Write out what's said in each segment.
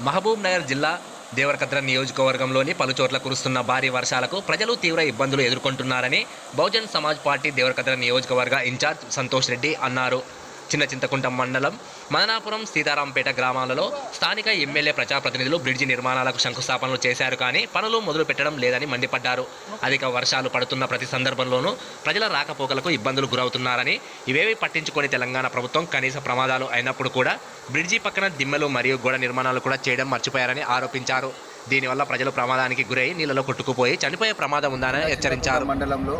మహబూబ్ నగర్ జిల్లా దేవరకద్ర నియోజకవర్గంలోని పలుచోట్ల కురుస్తున్న భారీ వర్షాలకు ప్రజలు తీవ్ర ఇబ్బందులు ఎదుర్కొంటున్నారని బహుజన్ సమాజ్ పార్టీ దేవరకద్ర నియోజకవర్గ ఇన్ఛార్జ్ సంతోష్ రెడ్డి అన్నారు. చిన్న చింతకుంట మండలం మదనాపురం సీతారాంపేట గ్రామాలలో స్థానిక ఎమ్మెల్యే ప్రజాప్రతినిధులు బ్రిడ్జి నిర్మాణాలకు శంకుస్థాపనలు చేశారు, కానీ పనులు మొదలు పెట్టడం లేదని మండిపడ్డారు. అధిక వర్షాలు పడుతున్న ప్రతి సందర్భంలోనూ ప్రజల రాకపోకలకు ఇబ్బందులు గురవుతున్నారని, ఇవేవి పట్టించుకొని తెలంగాణ ప్రభుత్వం కనీస ప్రమాదాలు అయినప్పుడు కూడా బ్రిడ్జి పక్కన దిమ్మలు మరియు గోడ నిర్మాణాలు కూడా చేయడం మర్చిపోయారని ఆరోపించారు. దీనివల్ల ప్రజలు ప్రమాదానికి గురై నీళ్లలో కొట్టుకుపోయి చనిపోయే ప్రమాదం ఉందని హెచ్చరించారు. మండలంలో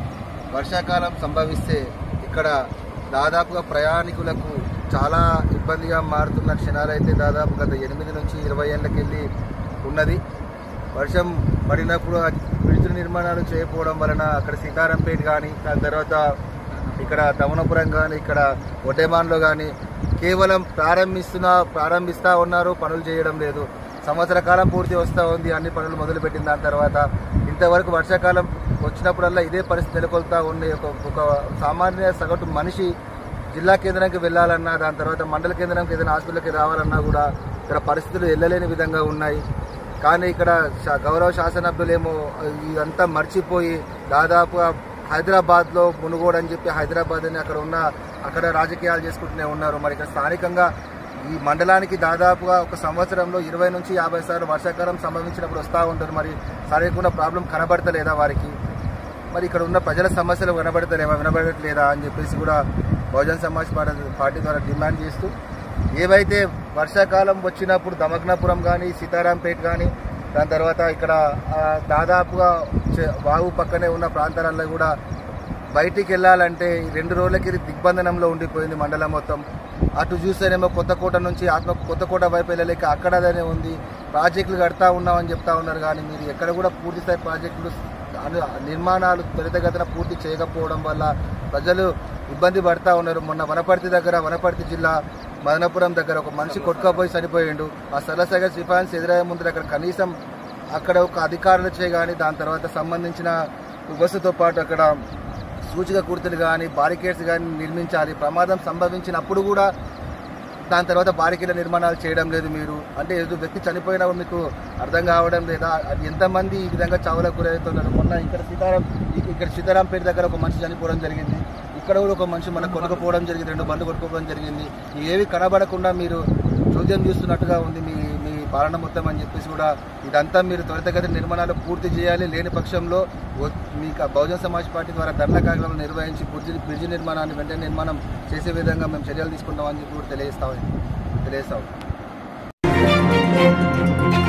వర్షాకాలం సంభవిస్తే ఇక్కడ దాదాపుగా ప్రయాణికులకు చాలా ఇబ్బందిగా మారుతున్న క్షణాలైతే దాదాపు గత 8 నుంచి 20 ఏళ్ళకెళ్ళి ఉన్నది. వర్షం పడినప్పుడు బ్రిడ్జ్ నిర్మాణాలు చేయకపోవడం వలన అక్కడ సీతారాంపేట కానీ, దాని తర్వాత ఇక్కడ దమనపురం కానీ, ఇక్కడ ఒటేమాన్లో కానీ కేవలం ప్రారంభిస్తూ ఉన్నారు, పనులు చేయడం లేదు. సంవత్సర కాలం పూర్తి వస్తూ ఉంది, అన్ని పనులు మొదలుపెట్టిన దాని తర్వాత ఇంతవరకు వర్షాకాలం వచ్చినప్పుడల్లా ఇదే పరిస్థితి నెలకొల్తా ఉంది. ఒక సామాన్య సగటు మనిషి జిల్లా కేంద్రానికి వెళ్ళాలన్నా, దాని తర్వాత మండల కేంద్రానికి ఏదైనా హాస్పిటల్కి రావాలన్నా కూడా ఇక్కడ పరిస్థితులు వెళ్ళలేని విధంగా ఉన్నాయి. కానీ ఇక్కడ గౌరవ శాసనసభ్యులేమో ఇదంతా మర్చిపోయి దాదాపుగా హైదరాబాద్లో మునుగోడు చెప్పి హైదరాబాద్ అని అక్కడ రాజకీయాలు చేసుకుంటూనే ఉన్నారు. మరి ఇక్కడ స్థానికంగా ఈ మండలానికి దాదాపుగా ఒక సంవత్సరంలో 20 నుంచి 50 సార్లు వర్షాకాలం సంభవించినప్పుడు వస్తూ ఉంటారు. మరి సరిగ్గా ప్రాబ్లం కనబడతలేదా వారికి? మరి ఇక్కడ ఉన్న ప్రజల సమస్యలు వినబడట్లేదా అని చెప్పేసి కూడా బహుజన్ సమాజ్ పార్టీ ద్వారా డిమాండ్ చేస్తూ, ఏవైతే వర్షాకాలం వచ్చినప్పుడు దమగ్నాపురం కానీ, సీతారాంపేట కానీ, దాని తర్వాత ఇక్కడ దాదాపుగా వాగు పక్కనే ఉన్న ప్రాంతాలలో కూడా బయటికి వెళ్ళాలంటే 2 రోజులకి దిగ్బంధనంలో ఉండిపోయింది మండలం మొత్తం. అటు చూస్తేనేమో కొత్తకోట నుంచి కొత్తకోట వైపు వెళ్ళలేక అక్కడనే ఉంది. ప్రాజెక్టులు కడతా ఉన్నామని చెప్తా ఉన్నారు, కానీ మీరు ఎక్కడ కూడా పూర్తిస్థాయి ప్రాజెక్టులు నిర్మాణాలు త్వరితగతిన పూర్తి చేయకపోవడం వల్ల ప్రజలు ఇబ్బంది పడతా ఉన్నారు. మొన్న వనపర్తి జిల్లా మదనపురం దగ్గర ఒక మనిషి కొట్టుకపోయి చనిపోయిండు. ఆ సరసగా సిఫాన్స్ ఎదురయ్యే ముందు అక్కడ కనీసం అక్కడ ఒక అధికారులు చేయగాని, దాని తర్వాత సంబంధించిన బస్సుతో పాటు అక్కడ సూచిక గుర్తులు కానీ, బారికేడ్స్ కానీ నిర్మించాలి. ప్రమాదం సంభవించినప్పుడు కూడా దాని తర్వాత బారికేడ్ల నిర్మాణాలు చేయడం లేదు మీరు. అంటే ఏదో వ్యక్తి చనిపోయినప్పుడు మీకు అర్థం కావడం లేదా? ఎంతమంది ఈ విధంగా చావులకు గురవుతున్నారు? మొన్న ఇక్కడ సీతారాంపేట దగ్గర ఒక మనిషి చనిపోవడం జరిగింది. ఇక్కడ కూడా ఒక మనిషి మన కొనుక్కోపోవడం జరిగింది, 2 బండ్లు కొనుక్కోవడం జరిగింది. ఏవి కనబడకుండా మీరు చూద్యం చూస్తున్నట్టుగా ఉంది మీ పాలన మొత్తం అని చెప్పేసి కూడా ఇదంతా మీరు త్వరితగతిన నిర్మాణాలు పూర్తి చేయాలి. లేని పక్షంలో మీకు బహుజన్ సమాజ్ పార్టీ ద్వారా ధర్నా కార్యక్రమాలు నిర్వహించి బ్రిడ్జి నిర్మాణాన్ని వెంటనే నిర్మాణం చేసే విధంగా మేము చర్యలు తీసుకుంటామని చెప్పి కూడా తెలియజేస్తాం.